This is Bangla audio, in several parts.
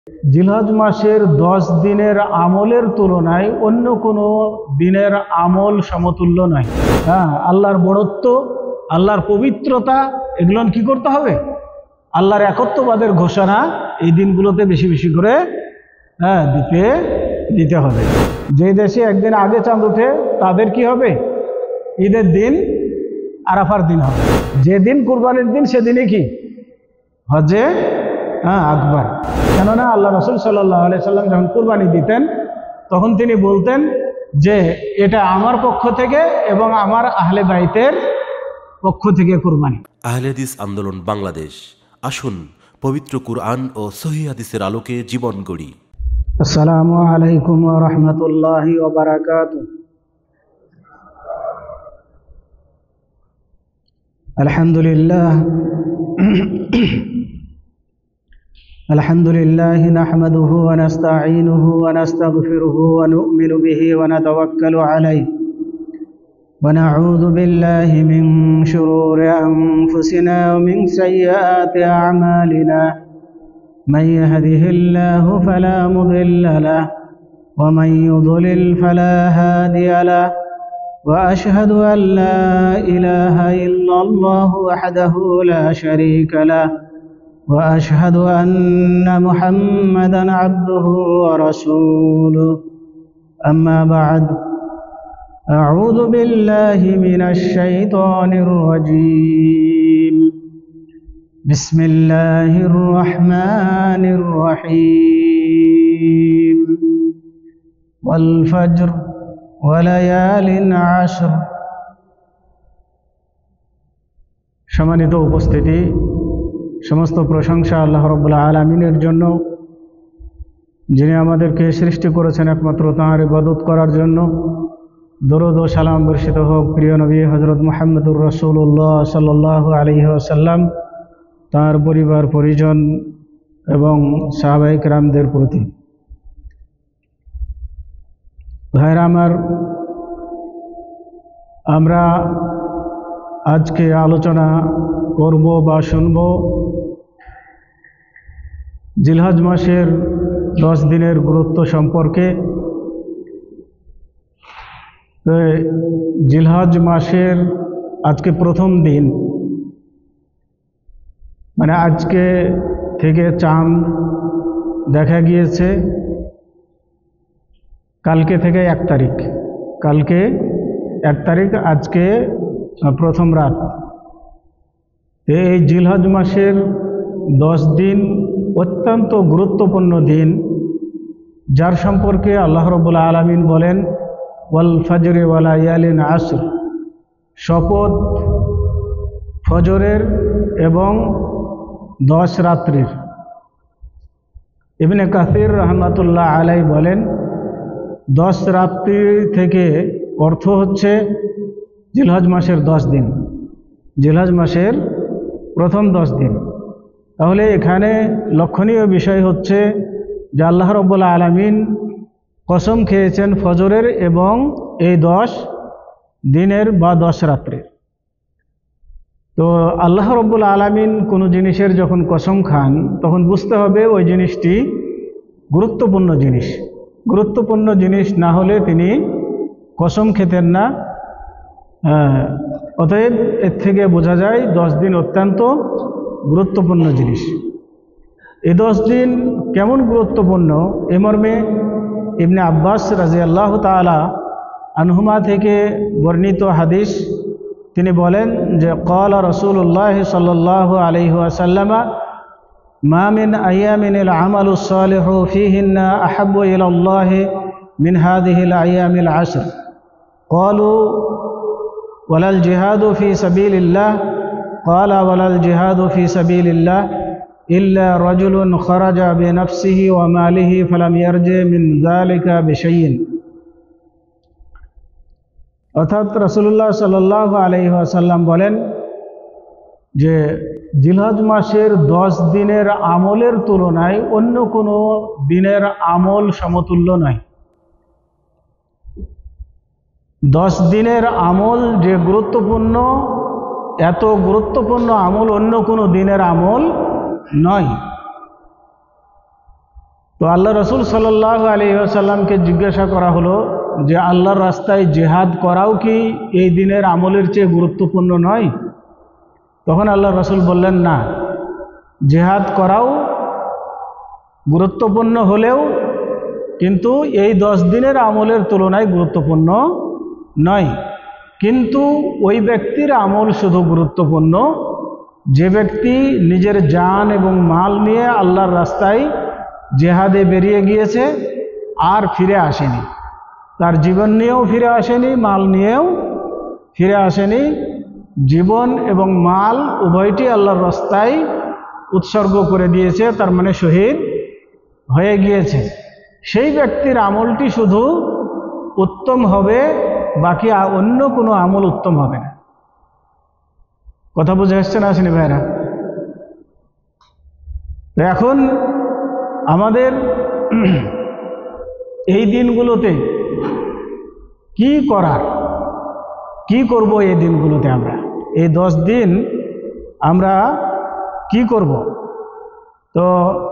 জিলহজ মাসের 10 দিনের আমলের তুলনায় অন্য কোনো দিনের আমল সমতুল্য নয়। আল্লাহর বড়ত্ব, আল্লাহর পবিত্রতা, এগুলো কি করতে হবে? আল্লাহর একত্ববাদের ঘোষণা এই দিনগুলোতে বেশি বেশি করে দিতে হবে। যে দেশে একদিন আগে চাঁদ ওঠে তাদের কি হবে? ঈদের দিন আরাফার দিন হবে। যেদিন কুরবানির দিন সেদিনই কি হজে আকবার। কেননা আল্লাহ রাসূল সাল্লাল্লাহু আলাইহি সাল্লাম যখন কুরবানি দিতেন তখন তিনি বলতেন যে এটা আমার পক্ষ থেকে এবং আমার আহলে বাইতের পক্ষ থেকে কুরবানি। আহলে হাদিস আন্দোলন বাংলাদেশ, আসুন পবিত্র কুরআন ও সহিহ হাদিসের আলোকে জীবন গড়ি। আসসালামু আলাইকুম ওয়া রাহমাতুল্লাহি ওয়া বারাকাতুহু। আলহামদুলিল্লাহ আলহামদুলিল্লাহি নাহমাদুহু ওয়া নাস্তাঈনুহু ওয়া নাস্তাগফিরুহু ওয়া নু'মিনু বিহি ওয়া নাতাওয়াক্কালু আলাইহি ওয়া নাউযু বিল্লাহি মিন শুরুরি আনফুসিনা ওয়া মিন সাইয়্যাতি আ'মালিনা মান ইয়াহদিহিল্লাহু ফালা মুদিল্লা লাহু ওয়া মান ইউদ্লিল ফালা হাদিয়া লাহু ওয়া আশহাদু আন লা ইলাহা ইল্লাল্লাহু ওয়াহদাহু লা শারীকা লাহু وأشهد أن محمدًا عبده ورسوله أما بعد أعوذ بالله من الشيطان الرجيم بسم الله الرحمن الرحيم والفجر وليال عشر। সম্মানিত উপস্থিতি, সমস্ত প্রশংসা আল্লাহ রাব্বুল আলামিনের জন্য, যিনি আমাদেরকে সৃষ্টি করেছেন একমাত্র তাঁর ইবাদত করার জন্য। দরুদ ও সালাম বর্ষিত হোক প্রিয় নবী হযরত মুহাম্মদুর রাসূলুল্লাহ সাল্লাল্লাহু আলাইহি ওয়াসাল্লাম, তাঁর পরিবার পরিজন এবং সাহাবায়ে কেরামদের প্রতি। ভাইরা আমার, আমরা আজকে আলোচনা করব বা শুনব জিলহজ মাসের 10 দিনের গুরুত্ব সম্পর্কে। জিলহজ মাসের আজকে প্রথম দিন, মানে আজকে থেকে চাঁদ দেখা গিয়েছে, কালকে থেকে 1 তারিখ, কালকে 1 তারিখ, আজকে প্রথম রাত। এই জিলহজ মাসের 10 দিন অত্যন্ত গুরুত্বপূর্ণ দিন, যার সম্পর্কে আল্লাহ রাব্বুল আলামিন বলেন ওয়াল ফজরি ওয়া লায়ালিন আশর, শপথ ফজরের এবং 10 রাত্রির। ইবনে কাসির রাহমাতুল্লাহ আলাইহি বলেন 10 রাত্রি থেকে অর্থ হচ্ছে জিলহজ মাসের 10 দিন, জিলহজ মাসের প্রথম 10 দিন। তাহলে এখানে লক্ষণীয় বিষয় হচ্ছে যে আল্লাহ রাব্বুল আলামিন কসম খেয়েছেন ফজরের এবং এই 10 দিনের বা 10 রাত্রির। তো আল্লাহ রাব্বুল আলামিন কোনো জিনিসের যখন কসম খান তখন বুঝতে হবে ওই জিনিসটি গুরুত্বপূর্ণ জিনিস। গুরুত্বপূর্ণ জিনিস না হলে তিনি কসম খেতেন না। অতএব এর থেকে বোঝা যায় 10 দিন অত্যন্ত গুরুত্বপূর্ণ জিনিস। এই 10 দিন কেমন গুরুত্বপূর্ণ এ মর্মে ইবনে আব্বাস রাদিয়াল্লাহু তাআলা আনহুমা থেকে বর্ণিত হাদিস, তিনি বলেন যে ক্বালা রাসূলুল্লাহ সাল্লাল্লাহু আলাইহি ওয়াসাল্লাম মা মিন আইয়ামিল আমালুস সালিহু ফীহিন্না আহাব্বু ইলাল্লাহি মিন হাযিহিল আইয়ামিল আশর। ক্বালু ওয়ালাল জিহাদু ফি সাবিলিল্লাহ, ক্বালা ওয়ালাল জিহাদু ফি সাবিলিল্লাহ ইল্লা রাজুলুন খারাজা বিনাফসিহি ওয়া মালিহি ফালাম ইয়ারজি মিন যালিকা বিশাইইন। অর্থাৎ রাসূলুল্লাহ সাল্লাল্লাহু আলাইহি ওয়াসাল্লাম বলেন যে জিলহজ মাসের 10 দিনের আমলের তুলনায় অন্য কোনো দিনের আমল সমতুল্য নয়। 10 দিনের আমল যে গুরুত্বপূর্ণ, এত গুরুত্বপূর্ণ আমল অন্য কোনো দিনের আমল নয়। তো আল্লাহ রসুল সাল্লাল্লাহু আলাইহি ওয়াসাল্লামকে জিজ্ঞাসা করা হলো যে আল্লাহর রাস্তায় জিহাদ করাও কি এই দিনের আমলের চেয়ে গুরুত্বপূর্ণ নয়? তখন আল্লাহ রসুল বললেন, না, জিহাদ করাও গুরুত্বপূর্ণ হলেও কিন্তু এই 10 দিনের আমলের তুলনায় গুরুত্বপূর্ণ নয়। কিন্তু ওই ব্যক্তির আমল শুধু গুরুত্বপূর্ণ যে ব্যক্তি নিজের জান এবং মাল নিয়ে আল্লাহর রাস্তায় জিহাদে বেরিয়ে গিয়েছে আর ফিরে আসেনি, তার জীবন নিয়েও ফিরে আসেনি, মাল নিয়েও ফিরে আসেনি, জীবন এবং মাল উভয়টি আল্লাহর রাস্তায় উৎসর্গ করে দিয়েছে, তার মানে শহীদ হয়ে গিয়েছে। সেই ব্যক্তির আমলটি শুধু উত্তম হবে, বাকি অন্য কোনো আমল উত্তম হবে না। কথা বুঝে আসছে না আসেনি ভাইরা? এখন আমাদের এই দিনগুলোতে কি করার, কি করব এই দিনগুলোতে? আমরা এই 10 দিন আমরা কি করব? তো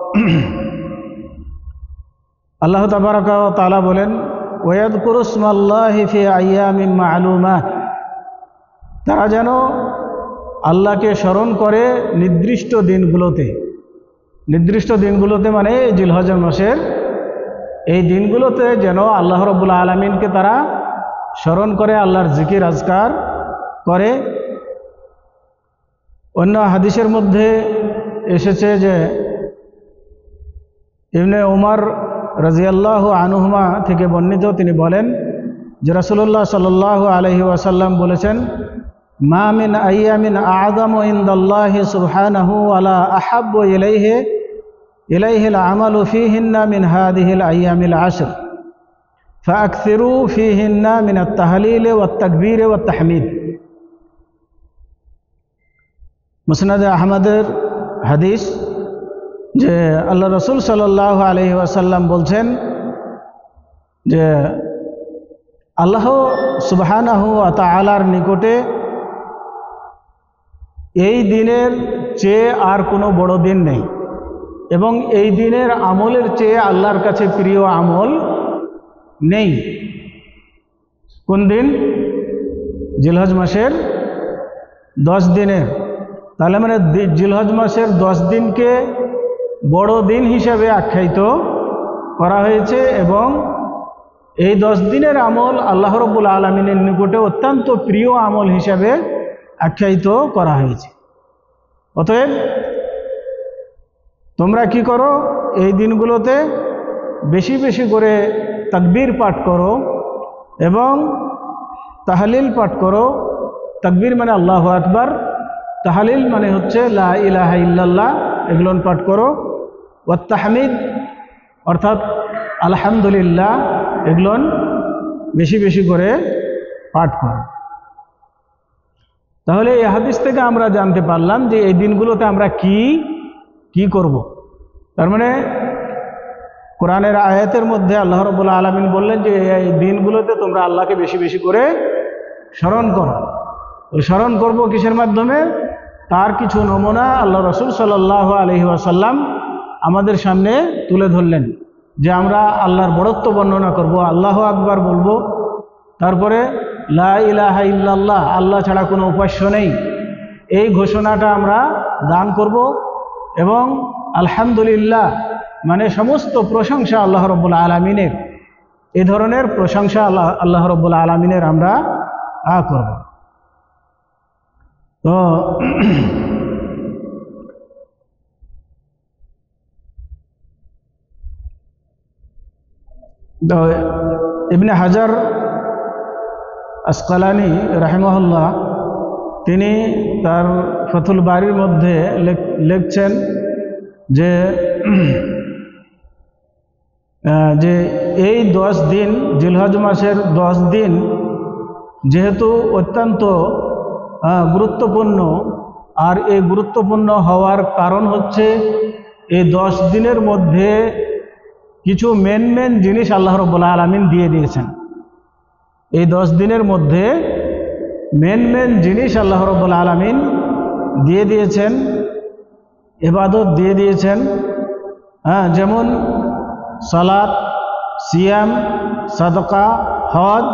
আল্লাহ তাবারাকা ওয়া তাআলা বলেন, ওয়াযকুরু ইসমাল্লাহি ফি আইয়ামিন মা'লুমাত, তারা যেন আল্লাহকে স্মরণ করে নির্দিষ্ট দিনগুলোতে। নির্দিষ্ট দিনগুলোতে মানে জিলহজ মাসের এই দিনগুলোতে যেন আল্লাহ রাব্বুল আলামিনকে তারা স্মরণ করে, আল্লাহর জিকির আজকার করে। অন্য হাদিসের মধ্যে এসেছে যে ইবনে উমর রাদিয়াল্লাহু আনহুমা থেকে বর্ণিত, তিনি বলেন যে রাসূলুল্লাহ সাল্লাল্লাহু আলাইহি ওয়াসাল্লাম বলেছেন, মা মিন আইয়ামিন আ'যামু ইনদাল্লাহি সুবহানাহু ওয়া লা আহাব্বু ইলাইহিল আমালু ফীহিন্না মিন হাযিহিল আইয়ামিল আশর ফাআকসিরু ফীহিন্না মিনাত তাহলিল ওয়াত তাকবীর ওয়াত তাহমিদ। মুসনাদে আহমদের হাদিস যে আল্লাহ রসুল সাল্লাল্লাহু আলাইহি ওয়াসাল্লাম বলছেন যে আল্লাহ সুবহানাহু ওয়া তাআলার নিকটে এই দিনের চেয়ে আর কোনো বড় দিন নেই, এবং এই দিনের আমলের চেয়ে আল্লাহর কাছে প্রিয় আমল নেই। কোন দিন? জিলহজ মাসের 10 দিনের। তাহলে মানে জিলহজ মাসের 10 দিনকে বড় দিন হিসাবে আখ্যায়িত করা হয়েছে, এবং এই 10 দিনের আমল আল্লাহ রাব্বুল আলামিনের নিকটে অত্যন্ত প্রিয় আমল হিসাবে আখ্যায়িত করা হয়েছে। অতএব তোমরা কি করো? এই দিনগুলোতে বেশি বেশি করে তাকবীর পাঠ করো এবং তাহলিল পাঠ করো। তাকবীর মানে আল্লাহু আকবার, তাহলিল মানে হচ্ছে লা ইলাহা ইল্লাল্লাহ, এগুলো পাঠ করো। ওয়াত তাহমিদ অর্থাৎ আলহামদুলিল্লাহ, এগুলো বেশি বেশি করে পাঠ করো। তাহলে এই হাদিস থেকে আমরা জানতে পারলাম যে এই দিনগুলোতে আমরা কি করব। তার মানে কোরআনের আয়াতের মধ্যে আল্লাহ রাব্বুল আলামিন বললেন যে এই দিনগুলোতে তোমরা আল্লাহকে বেশি বেশি করে স্মরণ করো। ওই স্মরণ করব কিসের মাধ্যমে? তার কিছু নমুনা আল্লাহ রসুল সাল্লাল্লাহু আলাইহি ওয়াসাল্লাম আমাদের সামনে তুলে ধরলেন, যে আমরা আল্লাহর বড়ত্ব বর্ণনা করব, আল্লাহু আকবার বলবো, তারপরে লা ইলাহা ইল্লাল্লাহ, আল্লাহ ছাড়া কোনো উপাস্য নেই, এই ঘোষণাটা আমরা দান করব, এবং আলহামদুলিল্লাহ মানে সমস্ত প্রশংসা আল্লাহ রাব্বুল আলামিনের, এই ধরনের প্রশংসা আল্লাহ রাব্বুল আলামিনের আমরা করব। তো ইবনে হাজার আসকালানি রাহিমাহুল্লাহ তিনি তার ফাথুল বারির মধ্যে লিখছেন যে এই 10 দিন, জিলহজ মাসের 10 দিন যেহেতু অত্যন্ত গুরুত্বপূর্ণ, আর এই গুরুত্বপূর্ণ হওয়ার কারণ হচ্ছে এই 10 দিনের মধ্যে কিছু মেন জিনিস আল্লাহ রাব্বুল আলামিন দিয়ে দিয়েছেন। এই 10 দিনের মধ্যে মেন জিনিস আল্লাহ রাব্বুল আলামিন দিয়ে দিয়েছেন, ইবাদত দিয়ে দিয়েছেন। যেমন সালাত, সিয়াম, সাদকা, হজ,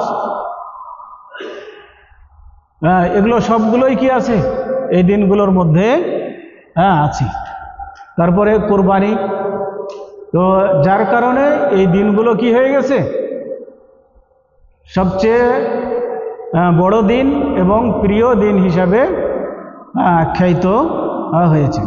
এগুলো সবগুলোই কি আছে এই দিনগুলোর মধ্যে আছে। তারপরে কোরবানি। তো যার কারণে এই দিনগুলো কি হয়ে গেছে সবচেয়ে বড় দিন এবং প্রিয় দিন হিসাবে আখ্যায়িত হয়েছে।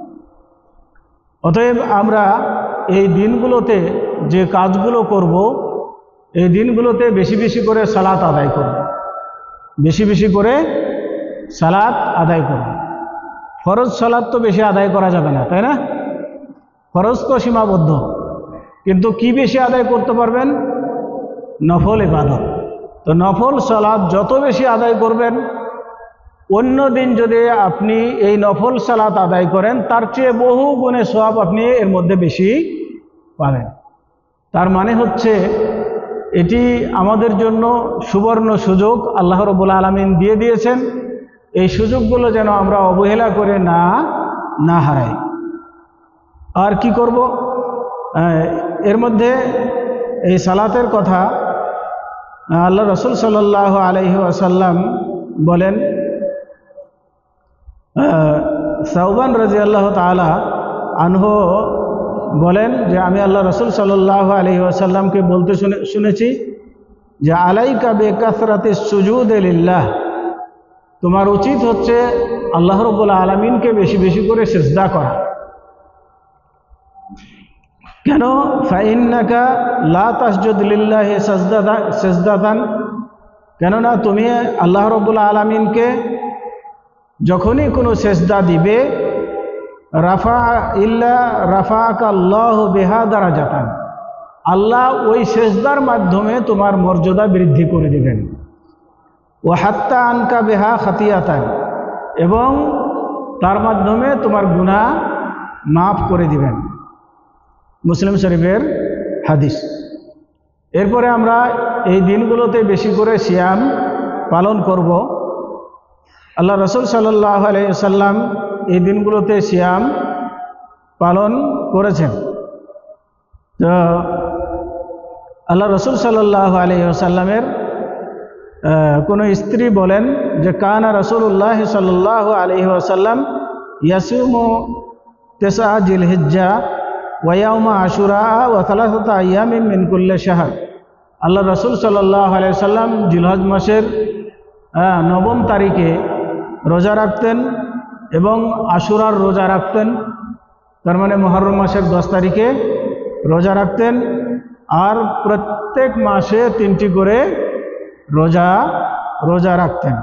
অতএব আমরা এই দিনগুলোতে যে কাজগুলো করব, এই দিনগুলোতে বেশি বেশি করে সালাত আদায় করব, বেশি বেশি করে সালাত আদায় করব। ফরজ সালাত তো বেশি আদায় করা যাবে না, তাই না? ফরজ তো সীমাবদ্ধ, কিন্তু কি বেশি আদায় করতে পারবেন? নফল ইবাদত। তো নফল সালাত যত বেশি আদায় করবেন, অন্য দিন যদি আপনি এই নফল সালাত আদায় করেন তার চেয়ে বহু গুণে সওয়াব আপনি এর মধ্যে বেশি পাবেন। তার মানে হচ্ছে এটি আমাদের জন্য সুবর্ণ সুযোগ আল্লাহ রাব্বুল আলামিন দিয়ে দিয়েছেন। এই সুযোগগুলো যেন আমরা অবহেলা করে না হারাই। আর কি করব? এর মধ্যে এই সালাতের কথা আল্লাহ রাসূল সাল্লাল্লাহু আলাইহি ওয়াসাল্লাম বলেন, সাওবান রাদিয়াল্লাহু তাআলা আনহু বলেন যে আমি আল্লাহ রাসূল সাল্লাল্লাহু আলাইহি ওয়াসাল্লামকে বলতে শুনেছি যে আলাইকা বিকাসরাতিস সুজুদি লিল্লাহ, তোমার উচিত হচ্ছে আল্লাহ রাব্বুল আলামিনকে বেশি বেশি করে সিজদা করা। কেন? ফাইন্নাকা লা তাসজুদ লিল্লাহি সাজদাতান, কেননা তুমি আল্লাহ রাব্বুল আলামিনকে যখনই কোনো সেজদা দিবে রাফাআকা আল্লাহু বিহা দারাজাতান, আল্লাহ ওই সেজদার মাধ্যমে তোমার মর্যাদা বৃদ্ধি করে দিবেন। ওয়া হাত্তা আনকা বিহা খাতিয়াতান, এবং তার মাধ্যমে তোমার গুনাহ মাফ করে দিবেন। মুসলিম শরীফের হাদিস। এরপরে আমরা এই দিনগুলোতে বেশি করে সিয়াম পালন করব। আল্লাহ রাসূল সাল্লাল্লাহু আলাইহি ওয়াসাল্লাম এই দিনগুলোতে সিয়াম পালন করেছেন। তো আল্লাহ রাসূল সাল্লাল্লাহু আলাইহি ওয়াসাল্লামের কোনো স্ত্রী বলেন যে কানা রাসূলুল্লাহ সাল্লাল্লাহু আলাইহি ওয়াসাল্লাম ইয়াসুমু তিসআ জিলহিজ্জা ওয়া ইয়াউমা আশুরা ওয়া সালাসাতা আইয়ামিন মিন কুল্লি শাহর। আল্লাহ রাসূল সাল্লাল্লাহু আলাইহি ওয়াসাল্লাম জিলহজ মাসের 9 তারিখে রোজা রাখতেন এবং আশুরার রোজা রাখতেন। তার মানে মুহররম মাসের 10 তারিখে রোজা রাখতেন, আর প্রত্যেক মাসে 3টি করে রোজা রাখতেন।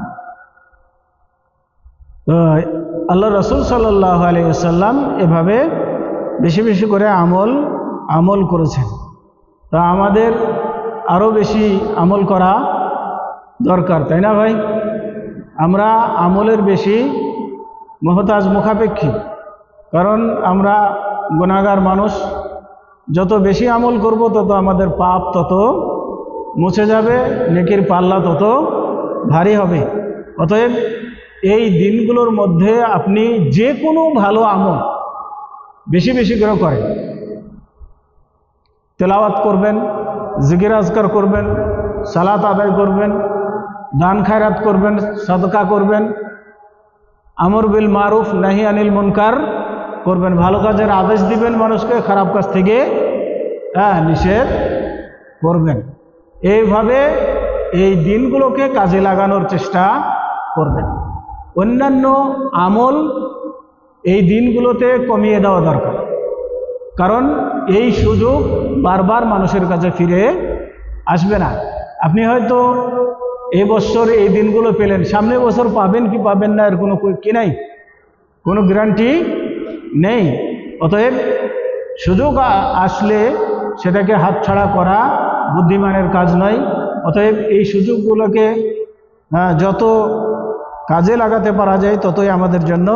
তো আল্লাহ রাসূল সাল্লাল্লাহু আলাইহি ওয়াসাল্লাম এভাবে বেশি বেশি করে আমল করেছেন। তো আমাদের আরও বেশি আমল করা দরকার, তাই না ভাই? আমরা আমলের বেশি মুহতাজ, মুখাপেক্ষী, কারণ আমরা গুনাহগার মানুষ। যত বেশি আমল করব তত আমাদের পাপ তত মুছে যাবে, নেকির পাল্লা তত ভারী হবে। অতএব এই দিনগুলোর মধ্যে আপনি যে কোনো ভালো আমল বেশি বেশি করে করেন। তেলাওয়াত করবেন, জিকির আজকার করবেন, সালাত আদায় করবেন, দান খায়রাত করবেন, সাদকা করবেন, আমর বিল মারুফ নাহি আনিল মুনকার করবেন, ভালো কাজের আদেশ দিবেন মানুষকে, খারাপ কাজ থেকে নিষেধ করবেন। এইভাবে এই দিনগুলোকে কাজে লাগানোর চেষ্টা করবেন। অন্যান্য আমল এই দিনগুলোতে কমিয়ে দেওয়া দরকার, কারণ এই সুযোগ বারবার মানুষের কাছে ফিরে আসবে না। আপনি হয়তো এই বছর এই দিনগুলো পেলেন, সামনের বছর পাবেন কি পাবেন না এর কোনো কি নাই, কোনো গ্যারান্টি নেই। অতএব সুযোগ আসলে সেটাকে হাতছাড়া করা বুদ্ধিমানের কাজ নয়। অতএব এই সুযোগগুলোকে যত কাজে লাগাতে পারা যায় ততই আমাদের জন্য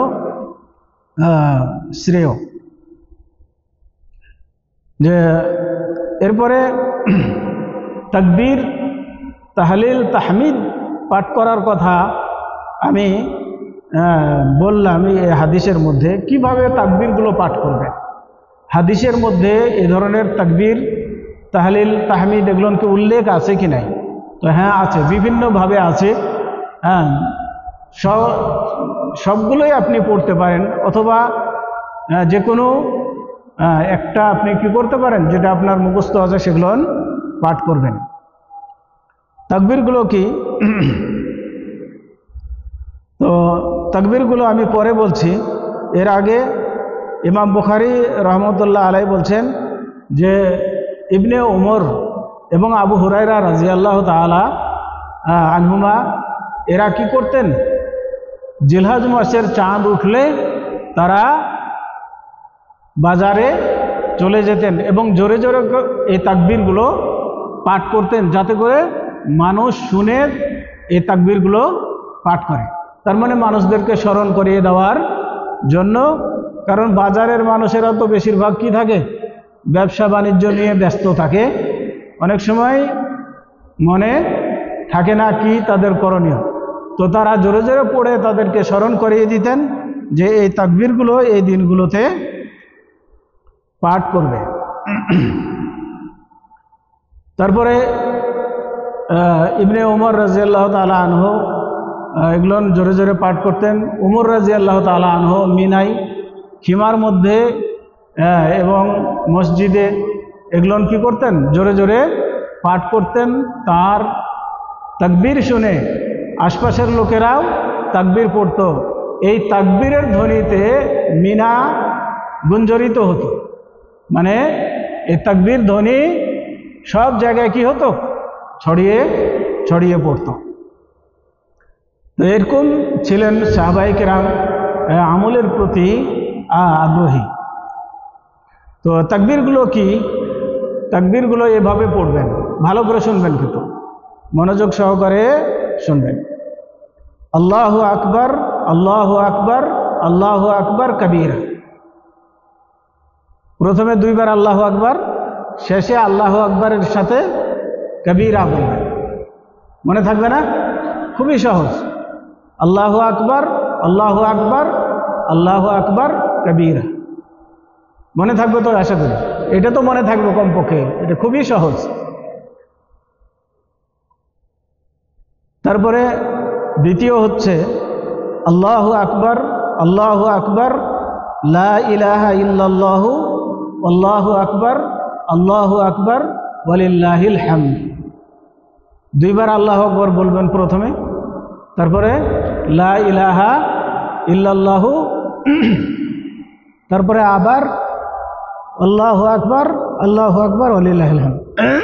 শ্রেয়। যে এরপরে তাকবীর, তাহলিল, তাহমিদ পাঠ করার কথা আমি বললাম এই হাদিসের মধ্যে। কিভাবে তাকবীরগুলো পাঠ করবেন? হাদিসের মধ্যে এই ধরনের তাকবীর, তাহলিল, তাহমিদ এগুলোকে উল্লেখ আছে কি নাই? তো হ্যাঁ আছে, বিভিন্নভাবে আছে। হ্যাঁ, সবগুলোই আপনি পড়তে পারেন, অথবা যে কোনো একটা আপনি কি করতে পারেন, যেটা আপনার মুখস্থ আছে সেগুলো পাঠ করবেন। তাকবীরগুলো কি? তো তাকবীরগুলো আমি পরে বলছি। এর আগে ইমাম বুখারী রহমতুল্লাহ আলাই বলছেন যে ইবনে উমর এবং আবু হুরায়রা রাদিয়াল্লাহু তাআলা আনহুমা এরা কি করতেন, জিলহজ মাসের চাঁদ উঠলে তারা বাজারে চলে যেতেন এবং জোরে জোরে এই তাকবীরগুলো পাঠ করতেন, যাতে করে মানুষ শুনে এই তাকবীরগুলো পাঠ করে। তার মানে মানুষদেরকে স্মরণ করিয়ে দেওয়ার জন্য, কারণ বাজারের মানুষেরা তো বেশিরভাগ কি থাকে, ব্যবসা বাণিজ্য নিয়ে ব্যস্ত থাকে, অনেক সময় মনে থাকে না কি তাদের করণীয়। তো তারা জোরে জোরে পড়ে তাদেরকে স্মরণ করিয়ে দিতেন যে এই তাকবীরগুলো এই দিনগুলোতে পাঠ করবে। তারপরে ইবনে উমর রাদিয়াল্লাহু তাআলা আনহু এগুলো জোরে জোরে পাঠ করতেন। উমর রাদিয়াল্লাহু তাআলা আনহু মিনাই খিমার মধ্যে এবং মসজিদে এগুলো কি করতেন, জোরে জোরে পাঠ করতেন। তার তাকবীর শুনে আশপাশের লোকেরাও তাকবীর পড়ত। এই তাকবীরের ধ্বনিতে মিনা গুঞ্জরিত হতো, মানে এই তাকবীর ধ্বনি সব জায়গায় কি হতো, ছড়িয়ে ছড়িয়ে পড়ত। তো এরকম ছিলেন সাহাবায়ে কেরাম, আমলের প্রতি আগ্রহী। তো তাকবীরগুলো কি? তাকবীরগুলো এভাবে পড়বেন, ভালো করে শুনবেন, কিন্তু মনোযোগ সহকারে শুনবেন। আল্লাহু আকবার, আল্লাহু আকবার, আল্লাহু আকবার কবীরা। প্রথমে দুইবার আল্লাহু আকবার, শেষে আল্লাহু আকবারের সাথে কবীরা বলবেন। মনে থাকবে না? খুবই সহজ। আল্লাহু আকবার, আল্লাহু আকবার, আল্লাহু আকবার কবীরা। মনে থাকবে তো? আশা করি এটা তো মনে থাকবে কমপক্ষে, এটা খুবই সহজ। তারপরে দ্বিতীয় হচ্ছে আল্লাহু আকবার, আল্লাহু আকবার, লা ইলাহা ইল্লাল্লাহু, আল্লাহু আকবার, আল্লাহু আকবার, ওয়ালিল্লাহিল হামদ। দুইবার আল্লাহু আকবার বলবেন প্রথমে, তারপরে লা ইলাহা ইল্লাল্লাহু, তারপরে আবার আল্লাহু আকবার, আল্লাহু আকবার, ওয়ালিল্লাহিল হামদ।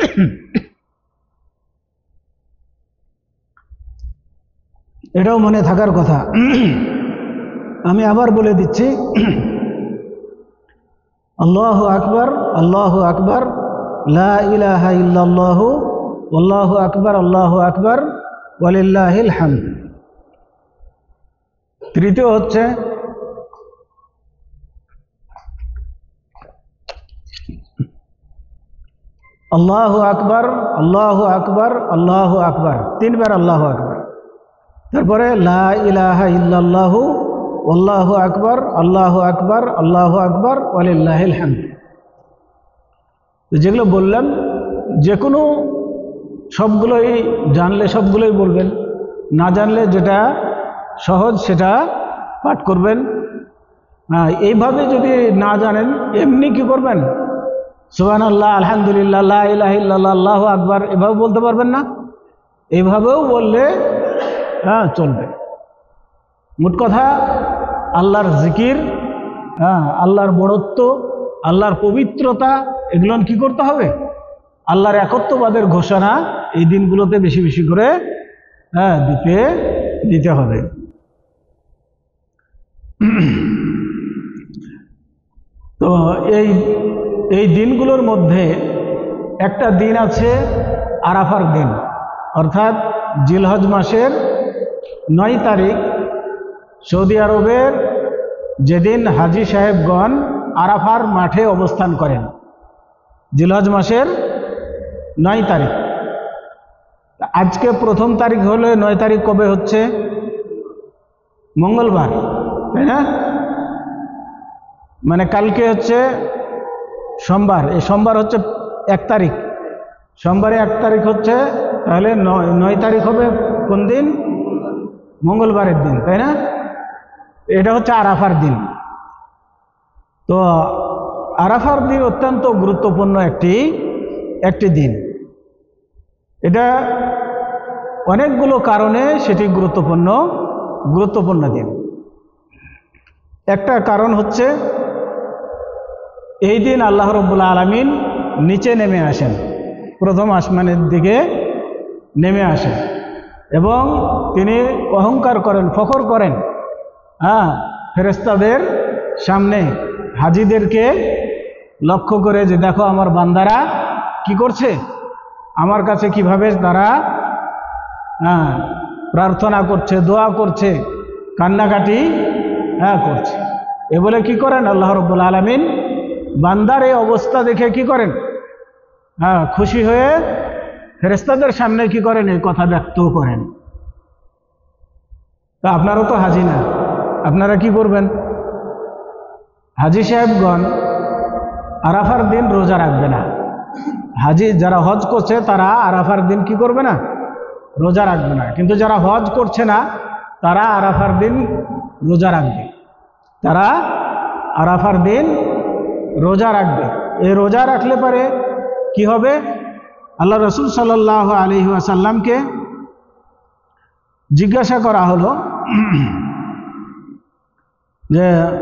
এটাও মনে থাকার কথা। আমি আবার বলে দিচ্ছি, আল্লাহু আকবার, আল্লাহু আকবার, লা ইলাহা ইল্লাল্লাহু, আল্লাহু আকবার, আল্লাহু আকবার, ওয়ালিল্লাহিল হামদ। তৃতীয় হচ্ছে আল্লাহু আকবার, আল্লাহু আকবার, আল্লাহু আকবার, তিনবার আল্লাহু আকবার। তারপরে লা ইলাহা ইল্লাল্লাহু, আল্লাহু আকবার, আল্লাহু আকবার, আল্লাহু আকবার, ওয়ালিল্লাহিল হামদ। যেগুলো বললাম, যে কোনো সবগুলোই জানলে সবগুলোই বলবেন, না জানলে যেটা সহজ সেটা পাঠ করবেন। এইভাবে যদি না জানেন, এমনি কি করবেন, সুবহানাল্লাহ, আলহামদুলিল্লাহ, লা ইলাহা ইল্লাল্লাহ, আল্লাহু আকবার, এভাবে বলতে পারবেন না? এইভাবেও বললে চলবে। মোট কথা আল্লাহর জিকির, আল্লাহর বড়ত্ব, আল্লাহর পবিত্রতা, এগুলো কি করতে হবে? আল্লাহর একত্ববাদের ঘোষণা এই দিনগুলোতে বেশি বেশি করে দিতে হবে। তো এই দিনগুলোর মধ্যে একটা দিন আছে আরাফার দিন, অর্থাৎ জিলহজ মাসের 9 তারিখ সৌদি আরবের যেদিন হাজি সাহেবগণ আরাফার মাঠে অবস্থান করেন, জিলহজ মাসের 9 তারিখ। আজকে প্রথম তারিখ হলে 9 তারিখ কবে হচ্ছে? মঙ্গলবার, তাই না? মানে কালকে হচ্ছে সোমবার, এই সোমবার হচ্ছে 1 তারিখ, সোমবারে 1 তারিখ হচ্ছে, তাহলে 9 তারিখ হবে কোন দিন? মঙ্গলবারের দিন, তাই না? এটা হচ্ছে আরাফার দিন। তো আরাফার দিন অত্যন্ত গুরুত্বপূর্ণ একটি দিন। এটা অনেকগুলো কারণে সেটি গুরুত্বপূর্ণ দিন। একটা কারণ হচ্ছে এই দিন আল্লাহ রাব্বুল আলামিন নিচে নেমে আসেন, প্রথম আসমানের দিকে নেমে আসেন এবং তিনি অহংকার করেন, ফখর করেন, ফেরেশতাদের সামনে হাজীদেরকে লক্ষ্য করে, যে দেখো আমার বান্দারা কি করছে, আমার কাছে কিভাবে তারা প্রার্থনা করছে, দোয়া করছে, কান্নাকাটি করছে। এ বলে কি করেন আল্লাহ রাব্বুল আলামিন বান্দার এই অবস্থা দেখে কি করেন? খুশি হয়ে ফেরেশতাদের সামনে কি করেন? এই কথা ব্যক্ত করেন। তা আপনারও তো হাজী না, আপনারা কি করবেন? হাজী সাহেবগণ আরাফার দিন রোজা রাখবে না। হাজী যারা হজ করছে তারা আরাফার দিন কি করবে না? রোজা রাখবে না। কিন্তু যারা হজ করছে না তারা আরাফার দিন রোজা রাখবে, তারা আরাফার দিন রোজা রাখবে। এই রোজা রাখলে পরে কি হবে? আল্লাহ রাসূল সাল্লাল্লাহু আলাইহি ওয়াসাল্লামকে জিজ্ঞাসা করা হলো যে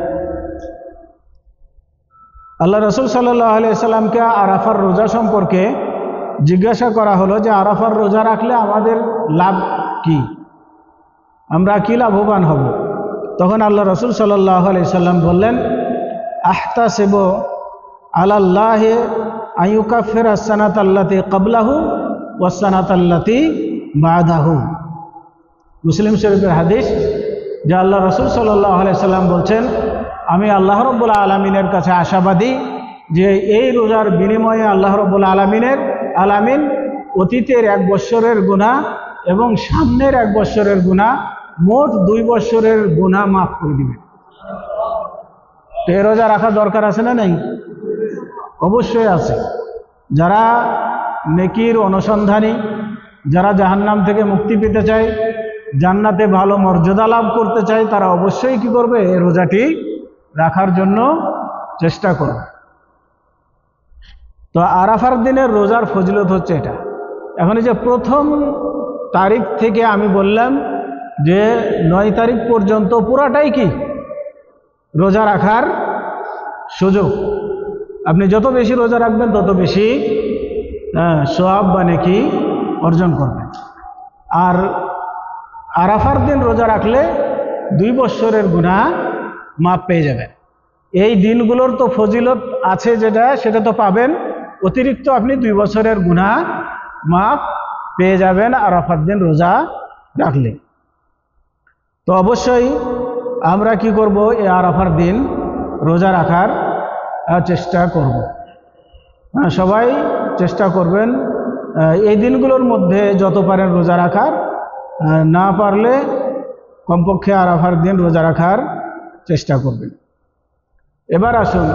আল্লাহ রাসূল সাল্লাল্লাহু আলাইহি ওয়াসাল্লামকে আরাফার রোজা সম্পর্কে জিজ্ঞাসা করা হলো যে আরাফার রোজা রাখলে আমাদের লাভ কি, আমরা কি লাভবান হব? তখন আল্লাহ রাসূল সাল্লাল্লাহু আলাইহি ওয়াসাল্লাম বললেন, আহতাসিবু আলাল্লাহি আইয়ুকাফিরা আস-সানাতাল্লাতী ক্বাবলাহু ওয়াস-সানাতাল্লাতী বা'দাহু। মুসলিম শরীফের হাদিস, যে আল্লাহ রাসূল সাল্লাল্লাহু আলাইহি ওয়াসাল্লাম বলছেন, আমি আল্লাহ রাব্বুল আলামিনের কাছে আশাবাদী যে এই রোজার বিনিময়ে আল্লাহ রাব্বুল আলামিন অতীতের 1 বৎসরের গুনাহ এবং সামনের 1 বৎসরের গুনাহ, মোট 2 বৎসরের গুনাহ মাফ করে দিবেন। তো এই রোজা রাখা দরকার আছে না নেই? অবশ্যই আছে। যারা নেকির অনুসন্ধানী, যারা জাহান্নাম থেকে মুক্তি পেতে চায়, জান্নাতে ভালো মর্যাদা লাভ করতে চায়, তারা অবশ্যই কি করবে? এই রোজাটি রাখার জন্য চেষ্টা করবে। তো আরাফার দিনের রোজার ফজিলত হচ্ছে এটা। এখন এই যে প্রথম তারিখ থেকে আমি বললাম যে 9 তারিখ পর্যন্ত পুরাটাই কি রোজা রাখার সুযোগ। আপনি যত বেশি রোজা রাখবেন তত বেশি সওয়াব বা নেকি অর্জন করবেন। আর আরাফার দিন রোজা রাখলে 2 বৎসরের গুনাহ মাফ পেয়ে যাবেন। এই দিনগুলোর তো ফজিলত আছে, সেটা তো পাবেন, অতিরিক্ত আপনি 2 বছরের গুনাহ মাফ পেয়ে যাবেন আরাফার দিন রোজা রাখলে। তো অবশ্যই আমরা কি করব? এই আরাফার দিন রোজা রাখার চেষ্টা করব। সবাই চেষ্টা করবেন এই দিনগুলোর মধ্যে যত পারেন রোজা রাখার, না পারলে কমপক্ষে আরাফার দিন রোজা রাখার চেষ্টা করবেন। এবার আসুন,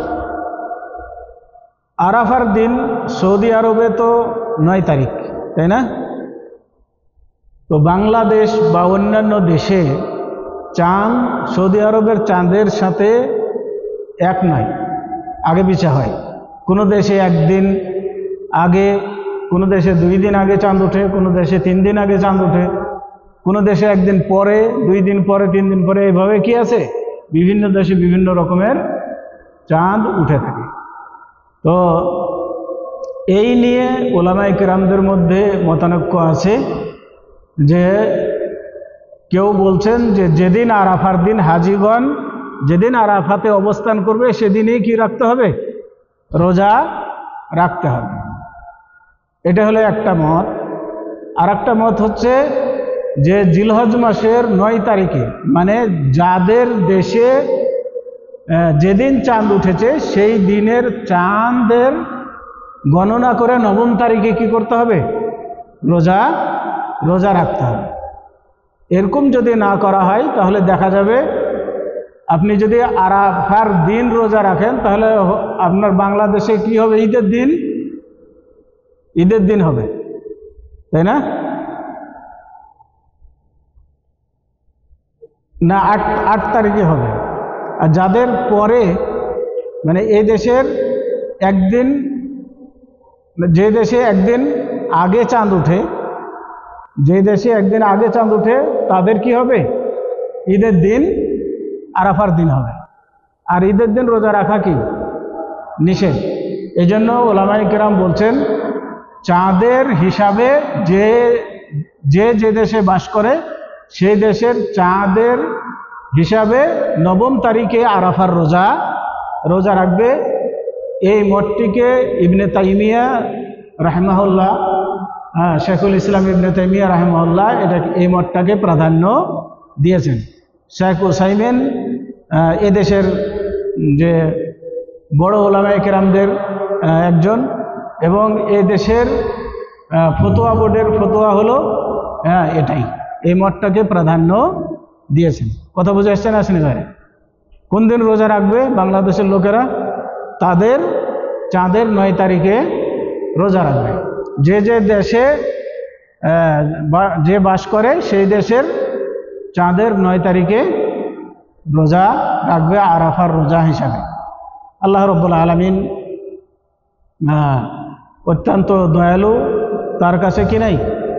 আরাফার দিন সৌদি আরবে তো 9 তারিখ, তাই না? তো বাংলাদেশ বা অন্যান্য দেশে চাঁদ সৌদি আরবের চাঁদের সাথে এক নয়, আগে পিছে হয়। কোনো দেশে 1 দিন আগে, কোনো দেশে 2 দিন আগে চাঁদ ওঠে, কোনো দেশে 3 দিন আগে চাঁদ ওঠে, কোনো দেশে 1 দিন পরে, 2 দিন পরে, 3 দিন পরে, এইভাবে কি আছে, বিভিন্ন দেশে বিভিন্ন রকমের চাঁদ উঠে থাকে। তো এই নিয়ে উলামায়ে কেরামদের মধ্যে মতানৈক্য আছে, যে কেউ বলছেন যে যেদিন আরাফার দিন হাজীগণ যেদিন আরাফাতে অবস্থান করবে সেদিনই কি রাখতে হবে? রোজা রাখতে হবে। এটা হলো একটা মত। আর একটা মত হচ্ছে যে জিলহজ মাসের 9 তারিখে, মানে যাদের দেশে যেদিন চাঁদ উঠেছে সেই দিনের চাঁদের গণনা করে 9ম তারিখে কি করতে হবে? রোজা রাখতে হবে। এরকম যদি না করা হয় তাহলে দেখা যাবে আপনি যদি আরাফার দিন রোজা রাখেন তাহলে আপনার বাংলাদেশে কি হবে? ঈদের দিন হবে, তাই না? না, 8 তারিখে হবে। আর যাদের পরে মানে এই দেশের একদিন, যে দেশে একদিন আগে চাঁদ উঠে, তাদের কি হবে? ঈদের দিন আরাফার দিন হবে। আর ঈদের দিন রোজা রাখা কি নিষেধ। এই জন্য ওলামায়ে কেরাম বলছেন চাঁদের হিসাবে যে দেশে বাস করে সেই দেশের চাঁদের হিসাবে 9 তারিখে আরাফার রোজা রাখবে। এই মতটিকে ইবনে তাইমিয়া রাহিমাহুল্লাহ, শেখুল ইসলাম ইবনে তাইমিয়া রাহিমাহুল্লাহ এই মতটাকে প্রাধান্য দিয়েছেন। শেখ উসাইমিন এদেশের যে বড় ওলামায়ে কেরামদের একজন, এবং এই দেশের ফতোয়া বোর্ডের ফতোয়া হলো এটাই, এই মতটাকে প্রাধান্য দিয়েছেন। কথা বুঝে আসছে না? আসেনি ভাই? কোন দিন রোজা রাখবে বাংলাদেশের লোকেরা? তাদের চাঁদের 9 তারিখে রোজা রাখবে। যে দেশে যে বাস করে সেই দেশের চাঁদের 9 তারিখে রোজা রাখবে আরাফার রোজা হিসাবে। আল্লাহ রাব্বুল আলামিন অত্যন্ত দয়ালু, তার কাছে কি নাই?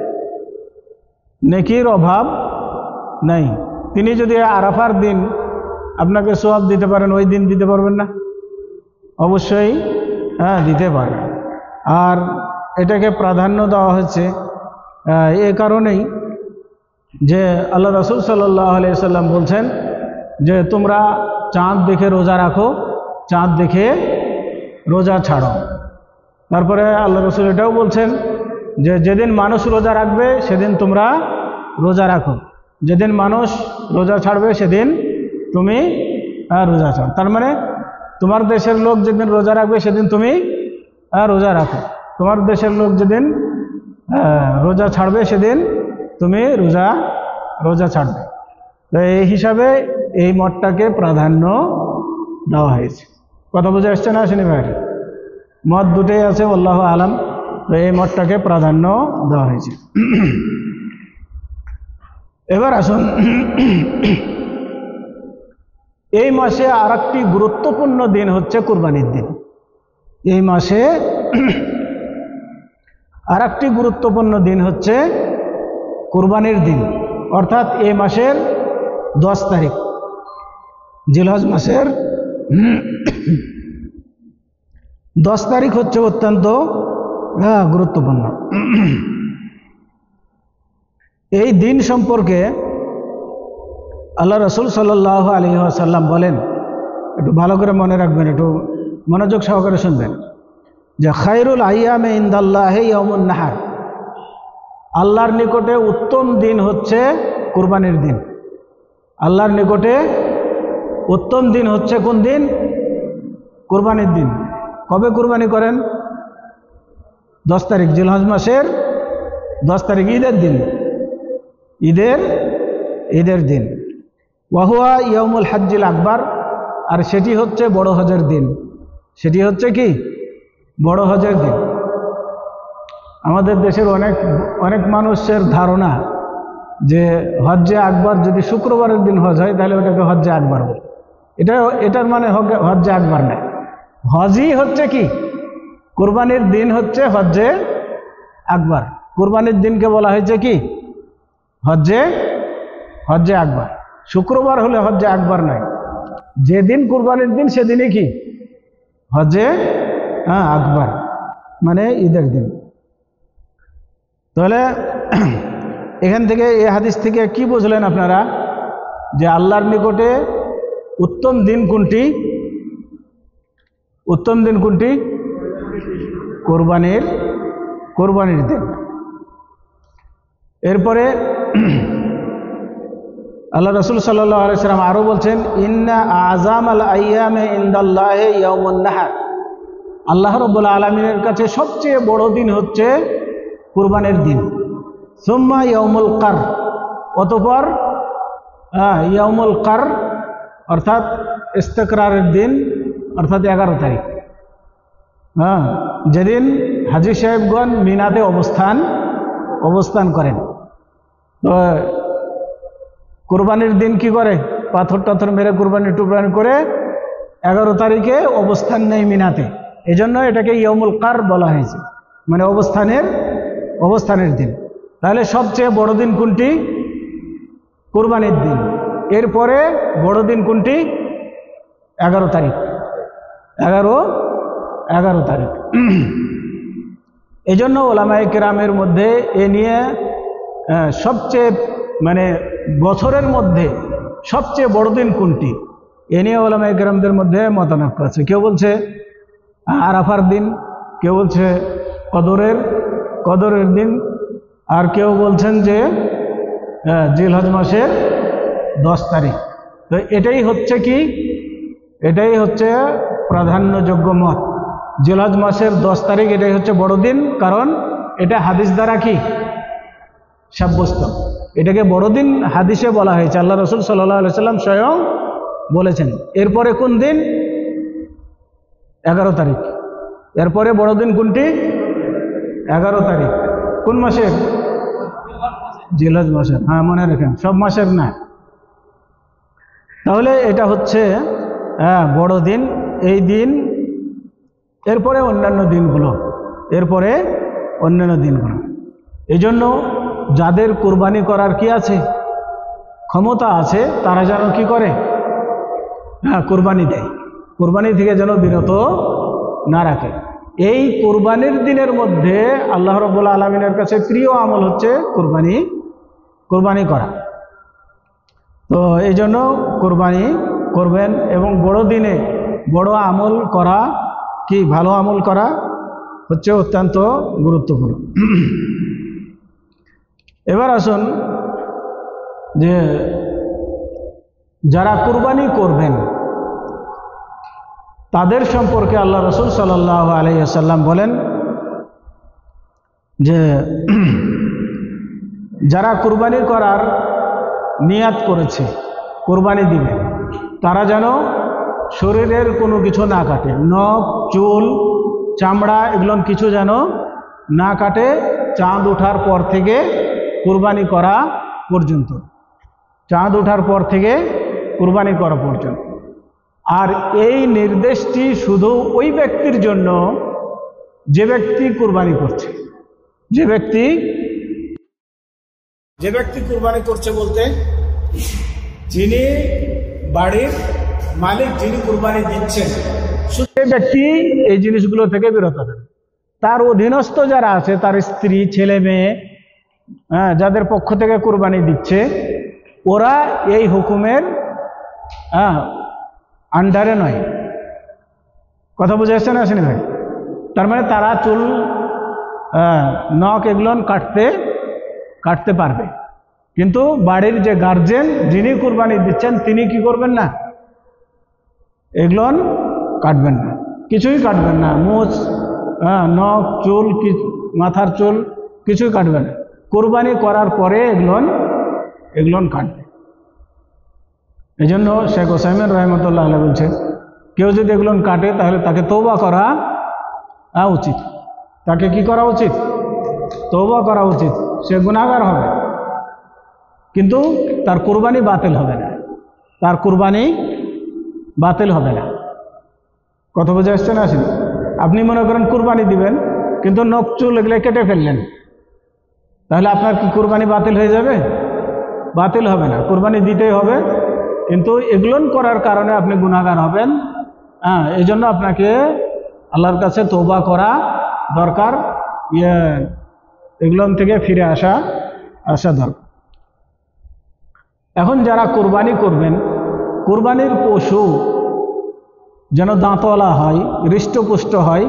নেকির অভাব নাই। তিনি যদি আরাফার দিন আপনাকে সওয়াব দিতে পারেন, ওই দিন দিতে পারবেন না? অবশ্যই দিতে পারবেন। আর এটাকে প্রাধান্য দেওয়া হচ্ছে এ কারণেই যে আল্লাহ রাসূল সাল্লাল্লাহু আলাইহি সাল্লাম বলছেন যে তোমরা চাঁদ দেখে রোজা রাখো, চাঁদ দেখে রোজা ছাড়ো। তারপরে আল্লাহ রাসূল এটাও বলছেন যে যেদিন মানুষ রোজা রাখবে সেদিন তোমরা রোজা রাখো, যেদিন মানুষ রোজা ছাড়বে সেদিন তুমি রোজা ছাড়ো। তার মানে তোমার দেশের লোক যেদিন রোজা রাখবে সেদিন তুমি রোজা রাখো, তোমার দেশের লোক যেদিন রোজা ছাড়বে সেদিন তুমি রোজা ছাড়বে। তো এই হিসাবে এই মতটাকে প্রাধান্য দেওয়া হয়েছে। কথা বুঝে আসছে না? আসেনি ভাই? মত দুটোই আছে, আল্লাহু আলাম। তো এই মতটাকে প্রাধান্য দেওয়া হয়েছে। এবার আসুন, এই মাসে আর একটি গুরুত্বপূর্ণ দিন হচ্ছে কুরবানির দিন। এই মাসে আর একটি গুরুত্বপূর্ণ দিন হচ্ছে কুরবানির দিন, অর্থাৎ এই মাসের 10 তারিখ, জিলহজ মাসের 10 তারিখ হচ্ছে অত্যন্ত গুরুত্বপূর্ণ। এই দিন সম্পর্কে আল্লাহ রাসূল সাল্লাল্লাহু আলাইহি ওয়াসাল্লাম বলেন, একটু ভালো করে মনে রাখবেন, একটু মনোযোগ সহকারে শুনবেন, যে খায়রুল আইয়ামে ইনদাল্লাহি ইয়াউমুন নাহার, আল্লাহর নিকটে উত্তম দিন হচ্ছে কুরবানির দিন। আল্লাহর নিকটে উত্তম দিন হচ্ছে কোন দিন? কুরবানির দিন। কবে কুরবানি করেন? 10 তারিখ, জিলহজ মাসের 10 তারিখ, ঈদের দিন, ঈদের দিন। ওয়াহুয়া ইয়াউমুল হজ্জিল আকবার, আর সেটি হচ্ছে বড় হজের দিন। সেটি হচ্ছে কি? বড় হজের দিন। আমাদের দেশের অনেক মানুষের ধারণা যে হজ্জে আকবার যদি শুক্রবারের দিন হজ হয় তাহলে ওটাকে হজ্জে আকবার বলে। এটার মানে হজ্জে আকবার না। হজই হচ্ছে কি? কুরবানির দিন হচ্ছে হজ্জে আকবার। কুরবানির দিনকে বলা হয়েছে কি? হজ্জে আকবার। শুক্রবার হলে হজ্জে আকবার নয়। যেদিন কুরবানির দিন সেদিনই কি? হজ্জে আকবার, মানে ঈদের দিন। তাহলে এখান থেকে, এই হাদিস থেকে কি বুঝলেন আপনারা? যে আল্লাহর নিকটে উত্তম দিন কোনটি? উত্তম দিন কোনটি? কোরবানির দিন। এরপরে আল্লাহ রাসূল সাল্লাল্লাহু আলাইহি ওয়াসাল্লাম আরো বলছেন, ইন্না আযামাল আইয়ামে ইনদাল্লাহি ইয়াউমুন নাহার, আল্লাহ রাব্বুল আলামিনের কাছে সবচেয়ে বড় দিন হচ্ছে কুরবানির দিন। সুম্মা ইয়াউমুল কার, অতঃপর ইয়াউমুল কার, অর্থাৎ ইস্তেকরারের দিন, অর্থাৎ 11 তারিখ। হ্যাঁ, যেদিন হাজী সাহেবগণ মিনাতে অবস্থান করেন। তো কুরবানির দিন কি করে? পাথর টাথর মেরে কুরবানি টুরবানি করে 11 তারিখে অবস্থান নেই মিনাতে। এজন্য এটাকে ইয়মুল কার বলা হয়েছে, মানে অবস্থানের দিন। তাহলে সবচেয়ে বড় দিন কোনটি? কুরবানির দিন। এরপরে বড় দিন কোনটি? 11 তারিখ। 11 তারিখ। এজন্য ওলামায়ে কেরামের মধ্যে এ নিয়ে সবচেয়ে মানে বছরের মধ্যে সবচেয়ে বড় দিন কোনটি, এ নিয়ে ওলামায়ে কেরামদের মধ্যে মতানৈক্য আছে। কেউ বলছে আরাফার দিন, কেউ বলছে কদরের দিন, আর কেউ বলছেন যে জিলহজ মাসের 10 তারিখ। তো এটাই হচ্ছে প্রাধান্যযোগ্য মত। জিলহজ মাসের 10 তারিখ এটাই হচ্ছে বড় দিন, কারণ এটা হাদিস দ্বারা কি সাব্যস্ত। এটাকে বড় দিন হাদিসে বলা হয়েছে, আল্লাহ রসুল সাল্লাল্লাহু আলাইহি সাল্লাম স্বয়ং বলেছেন। এরপরে কোন দিন? 11 তারিখ। এরপরে বড় দিন কোনটি? 11 তারিখ। কোন মাসের? জিলহজ মাসের। হ্যাঁ, মনে রাখেন, সব মাসের না। তাহলে এটা হচ্ছে বড় দিন। এই দিন এরপরে অন্যান্য দিনগুলো, এই জন্য যাদের কুরবানি করার কি আছে, ক্ষমতা আছে, তারা যেন কি করে? কুরবানি দেয়। কুরবানি থেকে যেন বিরত না রাখে। এই কুরবানির দিনের মধ্যে আল্লাহ রাব্বুল আলামিনের কাছে প্রিয় আমল হচ্ছে কুরবানি করা। তো এই জন্য কুরবানি করবেন, এবং বড় দিনে বড় আমল করা কি ভালো আমল করা হচ্ছে অত্যন্ত গুরুত্বপূর্ণ। এবার আসুন যে যারা কুরবানি করবেন তাদের সম্পর্কে আল্লাহ রসুল সাল্লাল্লাহু আলাইহি ওয়াসাল্লাম বলেন যে যারা কুরবানি করার নিয়াত করেছে, কুরবানি দিবে, তারা যেন শরীরের কোনো কিছু না কাটে, নখ, চুল, চামড়া এগুলো কিছু যেন না কাটে, চাঁদ ওঠার পর থেকে কুরবানি করা পর্যন্ত। আর এই নির্দেশটি শুধু ওই ব্যক্তির জন্য যে ব্যক্তি কুরবানি করছে। যে ব্যক্তি কুরবানি করছে বলতে যিনি বাড়ির মালিক, যিনি কুরবানি দিচ্ছেন, সে ব্যক্তি এই জিনিসগুলো থেকে বিরত থাকবে। তার অধীনস্থ যারা আছে, তার স্ত্রী, ছেলে মেয়ে, যাদের পক্ষ থেকে কুরবানি দিচ্ছে, ওরা এই হুকুমের আন্ডারে নয়। কথা বুঝে আসছে না আসেনি ভাই? তার মানে তারা চুল, নখ এগুলো কাটতে পারবে, কিন্তু বাড়ির যে গার্জেন, যিনি কুরবানি দিচ্ছেন, তিনি কি করবেন না? এগুলো কাটবেন না, কিছুই কাটবেন না। মুছ, নখ, চুল, মাথার চুল কিছুই কাটবেন না। কুরবানি করার পরে এগুলো কাটবে। এই জন্য শেখ ওসাইমিন রহমতুল্লাহ আলাইহি বলছে, কেউ যদি এগুলো কাটে তাহলে তাকে তওবা করা উচিত। তাকে কি করা উচিত? তওবা করা উচিত। সে গুনাহগার হবে, কিন্তু তার কুরবানি বাতিল হবে না। কথা বুঝে আসছে না আসেনি? আপনি মনে করেন কুরবানি দিবেন, কিন্তু নখ চুল এগুলো কেটে ফেললেন, তাহলে আপনার কি কুরবানি বাতিল হয়ে যাবে? বাতিল হবে না, কুরবানি দিতেই হবে, কিন্তু এগুলো করার কারণে আপনি গুনাহগার হবেন। এই জন্য আপনাকে আল্লাহর কাছে তওবা করা দরকার, এগুলো থেকে ফিরে আসা দরকার। এখন যারা কুরবানি করবেন, কুরবানির পশু যেন দাঁতওয়ালা হয়, হৃষ্টপুষ্ট হয়,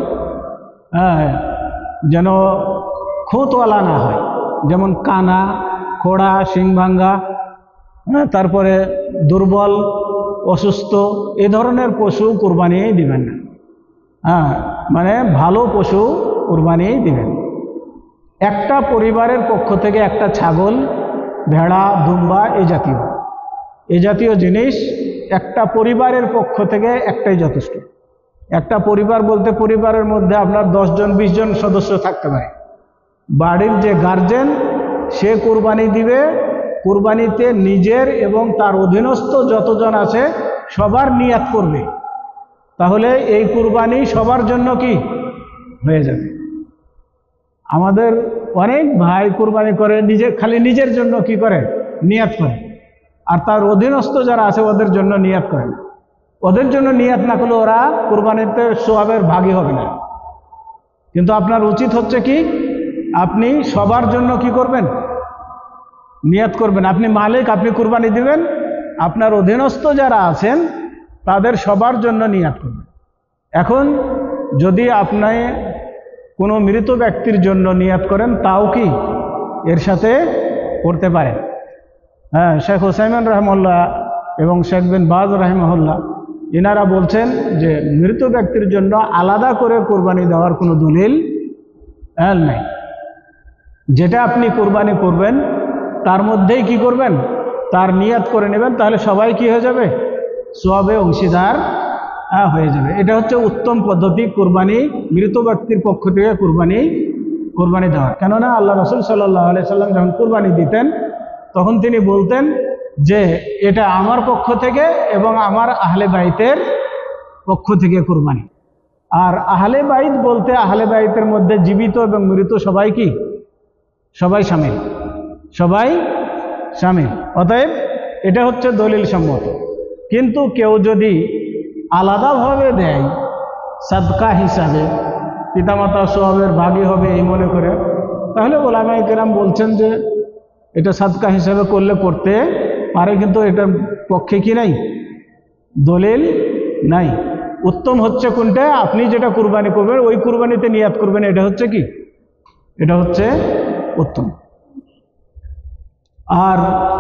যেন খুঁতওয়ালা না হয়, যেমন কানা, খোড়া, শিং ভাঙ্গা, তারপরে দুর্বল, অসুস্থ, এ ধরনের পশু কুরবানি দিবেন না। মানে ভালো পশু কুরবানি দিবেন। একটা পরিবারের পক্ষ থেকে একটা ছাগল, ভেড়া, দুম্বা, এই জাতীয় জিনিস একটা পরিবারের পক্ষ থেকে একটাই যথেষ্ট। একটা পরিবার বলতে পরিবারের মধ্যে আপনার 10 জন 20 জন সদস্য থাকতে পারে। বাড়ির যে গার্জেন সে কুরবানি দিবে, কুরবানিতে নিজের এবং তার অধীনস্থ যতজন আছে সবার নিয়াত করবে, তাহলে এই কুরবানি সবার জন্য কি হয়ে যাবে। আমাদের অনেক ভাই কুরবানি করে খালি নিজের জন্য কি করে, নিয়াত করে, আর তার অধীনস্থ যারা আছে ওদের জন্য নিয়াত করে না। ওদের জন্য নিয়াত না করলে ওরা কুরবানিতে সওয়াবের ভাগী হবে না। কিন্তু আপনার উচিত হচ্ছে কি, আপনি সবার জন্য কি করবেন, নিয়াত করবেন। আপনি মালিক, আপনি কুরবানি দিবেন, আপনার অধীনস্থ যারা আছেন তাদের সবার জন্য নিয়াত করবেন। এখন যদি আপনি কোনো মৃত ব্যক্তির জন্য নিয়াত করেন তাও কি এর সাথে করতে পারেন। হ্যাঁ, শেখ হুসাইমিন রহমুল্লাহ এবং শেখ বিন বাজ রহমুল্লাহ এনারা বলছেন যে মৃত ব্যক্তির জন্য আলাদা করে কোরবানি দেওয়ার কোনো দলিল নাই। যেটা আপনি কোরবানি করবেন তার মধ্যেই কি করবেন, তার নিয়াত করে নেবেন, তাহলে সবাই কি হয়ে যাবে, সওয়াবে অংশীদার হয়ে যাবে। এটা হচ্ছে উত্তম পদ্ধতি কোরবানি, মৃত ব্যক্তির পক্ষ থেকে কোরবানি দেওয়ার। কেননা আল্লাহ রাসূল সাল্লাল্লাহু আলাইহি সাল্লাম যখন কোরবানি দিতেন তখন তিনি বলতেন যে এটা আমার পক্ষ থেকে এবং আমার আহলে বাইতের পক্ষ থেকে কোরবানি। আর আহলে বাইত বলতে আহলে বাইতের মধ্যে জীবিত এবং মৃত সবাই কি, সবাই শামিল। অতএব এটা হচ্ছে দলিল সম্মত। কিন্তু কেউ যদি আলাদাভাবে দেয় সাদকা হিসাবে, পিতামাতা সওয়াবের ভাগী হবে এই মনে করে, তাহলে উলামায়ে কেরাম বলছেন যে এটা সাদকা হিসাবে করলে করতে পারে, কিন্তু এটার পক্ষে কি নাই, দলিল নাই। উত্তম হচ্ছে কোনটা, আপনি যেটা কুরবানি করবেন ওই কুরবানিতে নিয়াত করবেন, এটা হচ্ছে কি, এটা হচ্ছে উত্তম। আর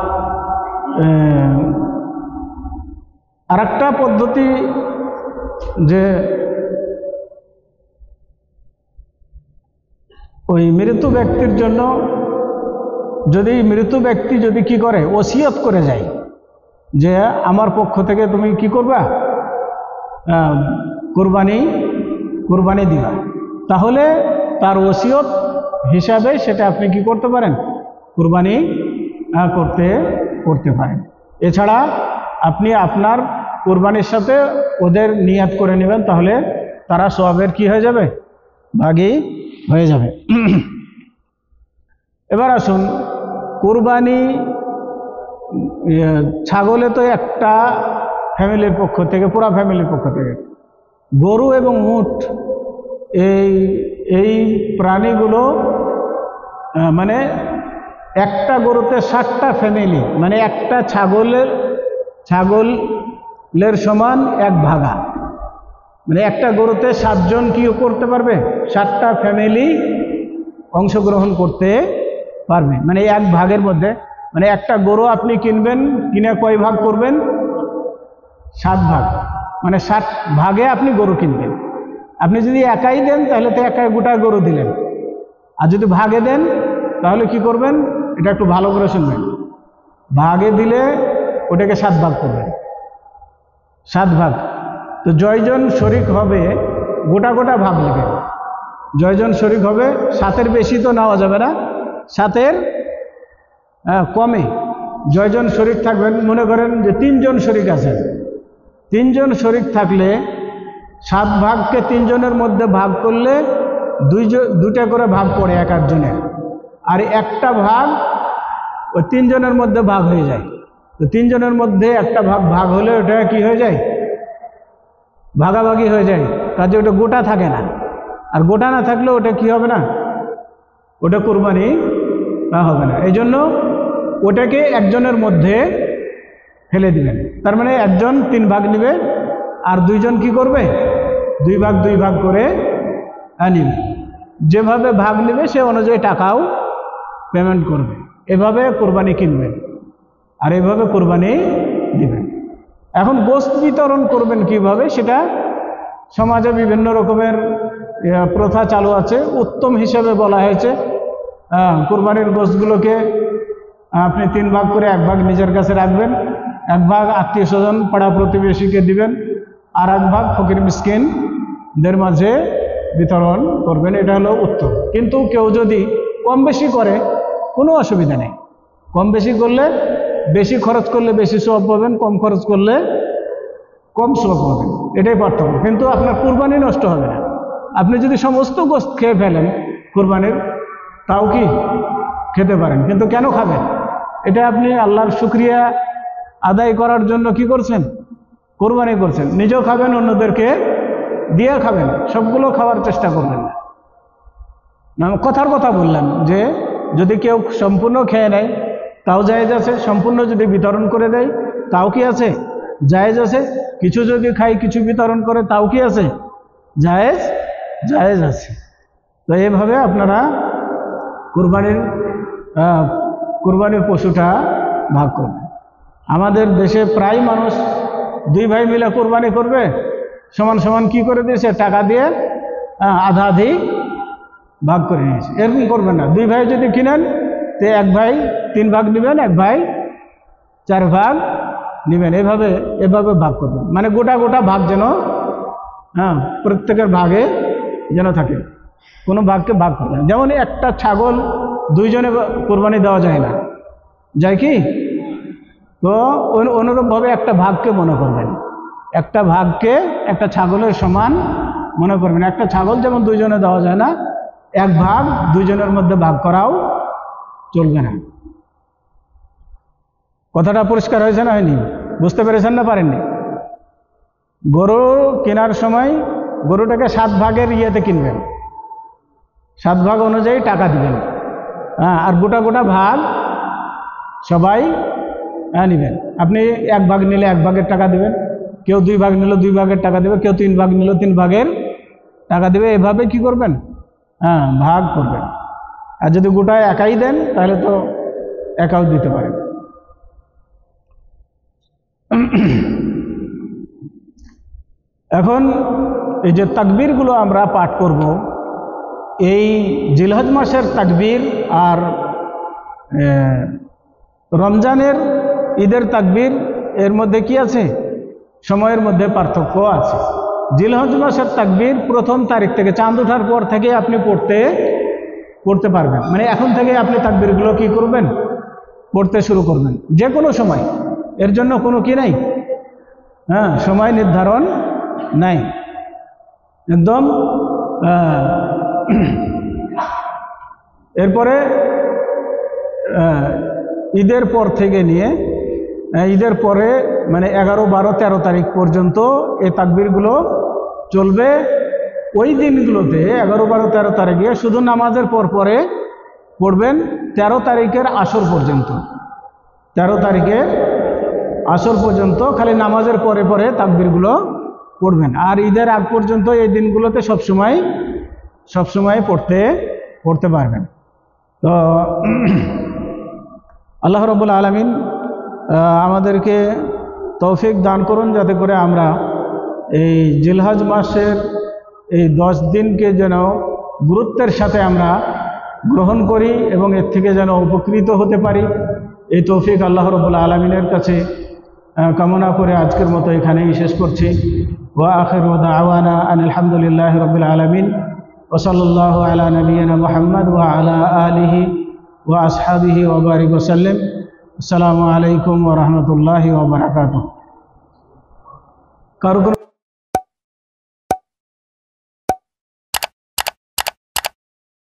আরেকটা পদ্ধতি যে ওই মৃত ব্যক্তির জন্য যদি মৃত ব্যক্তি যদি কি করে, ওসিয়ত করে যায় যে আমার পক্ষ থেকে তুমি কি করবা, কুরবানি দিবা, তাহলে তার ওসিয়ত হিসাবে সেটা আপনি কি করতে পারেন, কুরবানি করতে পারেন। এছাড়া আপনি আপনার কুরবানির সাথে ওদের নিয়াত করে নেবেন, তাহলে তারা সওয়াবের কি হয়ে যাবে, ভাগী হয়ে যাবে। এবার আসুন, কুরবানি ছাগলে তো একটা ফ্যামিলির পক্ষ থেকে, পুরা ফ্যামিলির পক্ষ থেকে। গরু এবং উট এই প্রাণীগুলো মানে একটা গরুতে 60টা ফ্যামিলি, মানে একটা ছাগলের সমান এক ভাগা, মানে একটা গরুতে 7 জন কি করতে পারবে, 7টা ফ্যামিলি অংশগ্রহণ করতে পারবে। মানে এক ভাগের মধ্যে, মানে একটা গরু আপনি কিনবেন, কিনে কয় ভাগ করবেন, 7 ভাগ, মানে 7 ভাগে আপনি গরু কিনবেন। আপনি যদি একাই দেন তাহলে তো একাই গোটা গরু দিলেন, আর যদি ভাগে দেন তাহলে কি করবেন, এটা একটু ভালো করে শুনবেন। ভাগে দিলে ওটাকে 7 ভাগ করবেন, 7 ভাগ। তো জয়জন শরিক হবে, গোটা ভাগ নেবেন। জয়জন শরিক হবে, 7-এর বেশি তো নেওয়া যাবে না, 7-এর কমে জয়জন শরিক থাকবেন। মনে করেন যে 3 জন শরিক আছেন, 3 জন শরিক থাকলে 7 ভাগকে 3 জনের মধ্যে ভাগ করলে 2টা করে ভাগ পড়ে এক একজনের, আর একটা ভাগ ওই 3 জনের মধ্যে ভাগ হয়ে যায়। তো 3 জনের মধ্যে একটা ভাগ হলে ওটা কি হয়ে যায়, ভাগাভাগি হয়ে যায়, কাজে ওটা গোটা থাকে না। আর গোটা না থাকলে ওটা কি হবে না, ওটা কুরবানি হবে না। এই জন্য ওটাকে একজনের মধ্যে ফেলে দিবেন। তার মানে একজন 3 ভাগ নেবে, আর 2 জন কি করবে, 2 ভাগ করে নিবে। যেভাবে ভাগ নেবে সে অনুযায়ী টাকাও পেমেন্ট করবে। এভাবে কোরবানি কিনবেন আর এভাবে কোরবানি দিবেন। এখন গোশত বিতরণ করবেন কিভাবে, সেটা সমাজে বিভিন্ন রকমের প্রথা চালু আছে। উত্তম হিসাবে বলা হয়েছে কোরবানির গোশতগুলোকে আপনি 3 ভাগ করে 1 ভাগ নিজের কাছে রাখবেন, এক ভাগ আত্মীয় স্বজন পাড়া প্রতিবেশীকে দিবেন, আর এক ভাগ ফকির মিসকিনদের মাঝে বিতরণ করবেন। এটা হলো উত্তম। কিন্তু কেউ যদি কম বেশি করে কোনো অসুবিধা নেই। কম বেশি করলে, বেশি খরচ করলে বেশি সওয়াব পাবেন, কম খরচ করলে কম সওয়াব পাবেন, এটাই পার্থক্য। কিন্তু আপনার কুরবানি নষ্ট হবে না। আপনি যদি সমস্ত গোশত খেয়ে ফেলেন কুরবানির, তাও কি খেতে পারেন, কিন্তু কেন খাবেন? এটা আপনি আল্লাহর শুকরিয়া আদায় করার জন্য কি করছেন? কুরবানি করছেন। নিজেও খাবেন, অন্যদেরকে দিয়ে খাবেন, সবগুলো খাওয়ার চেষ্টা করবেন না। কথার কথা বললাম যে যদি কেউ সম্পূর্ণ খেয়ে নেয় তাও জায়েজ আছে, সম্পূর্ণ যদি বিতরণ করে দেয় তাও কি আছে? জায়েজ আছে। কিছু যদি খাই কিছু বিতরণ করে তাও কি আছে? জায়েজ জায়েজ আছে। তো এইভাবে আপনারা কুরবানির পশুটা ভাগ করবেন। আমাদের দেশে প্রায় মানুষ দুই ভাই মিলে কুরবানি করবে, সমান সমান কি করে দিয়েছে? টাকা দিয়ে আধা আধি ভাগ করে নিয়েছে। এরকম করবেন না। দুই ভাই যদি কিনেন তো এক ভাই 3 ভাগ নেবেন, এক ভাই 4 ভাগ নেবেন, এভাবে ভাগ করবেন। মানে গোটা গোটা ভাগ যেন প্রত্যেকের ভাগে যেন থাকে, কোনো ভাগকে ভাগ করবেন। যেমন একটা ছাগল দুইজনে কোরবানি দেওয়া যায় না, যায় কি? তো অনুরূপভাবে একটা ভাগকে মনে করবেন, একটা ভাগকে একটা ছাগলের সমান মনে করবেন। একটা ছাগল যেমন দুইজনে দেওয়া যায় না, এক ভাগ দুইজনের মধ্যে ভাগ করাও চলবে না। কথাটা পরিষ্কার হয়েছে না হয়নি? বুঝতে পেরেছেন না পারেননি? গরু কেনার সময় গরুটাকে 7 ভাগের ইয়েতে কিনবেন, 7 ভাগ অনুযায়ী টাকা দিবেন। আর গোটা গোটা ভাগ সবাই নেবেন। আপনি 1 ভাগ নিলে 1 ভাগের টাকা দিবেন, কেউ 2 ভাগ নিল 2 ভাগের টাকা দেবে, কেউ 3 ভাগ নিল 3 ভাগের টাকা দেবে। এভাবে কি করবেন? ভাগ করবেন। আর যদি গোটায় একাই দেন তাহলে তো একাও দিতে পারেন। এখন এই যে তাকবীরগুলো আমরা পাঠ করব, এই জিলহজ মাসের তাকবীর আর রমজানের ঈদের তাকবীর এর মধ্যে কি আছে? সময়ের মধ্যে পার্থক্য আছে। জিলহজ মাসের তাকবীর 1ম তারিখ থেকে, চাঁদ ওঠার পর থেকে আপনি পড়তে পারবেন। মানে এখন থেকে আপনি তাকবীরগুলো কি করবেন? পড়তে শুরু করবেন, যে কোনো সময়। এর জন্য কোনো কি নাই, সময় নির্ধারণ নাই, একদম। এরপরে ঈদের পর থেকে নিয়ে ঈদের পরে মানে 11, 12, 13 তারিখ পর্যন্ত এই তাকবীরগুলো চলবে। ওই দিনগুলোতে 11, 12, 13 তারিখে শুধু নামাজের পরে পড়বেন 13 তারিখের আসর পর্যন্ত। 13 তারিখের আসর পর্যন্ত খালি নামাজের পরে তাকবীরগুলো পড়বেন। আর ঈদের আগ পর্যন্ত এই দিনগুলোতে সবসময় পড়তে পারবেন। তো আল্লাহ রাব্বুল আলামিন আমাদেরকে তৌফিক দান করুন যাতে করে আমরা এই জিলহজ মাসের এই 10 দিনকে যেন গুরুত্বের সাথে আমরা গ্রহণ করি এবং এর থেকে যেন উপকৃত হতে পারি। এই তৌফিক আল্লাহ রাব্বুল আলামিনের কাছে কামনা করে আজকের মতো এখানেই শেষ করছি। ওয়া আখিরু দাওয়ানা আনিল হামদুলিল্লাহি রাব্বিল আলামিন ওয়া সাল্লাল্লাহু আলা নাবিয়িনা মুহাম্মদ ওয়া আলা আলিহি ওয়া আসহাবিহি ওয়া বারিক ওয়া সাল্লাম। আসসালামু আলাইকুম ওয়া রাহমাতুল্লাহি ওয়া বারাকাতুহু। কারো কোনো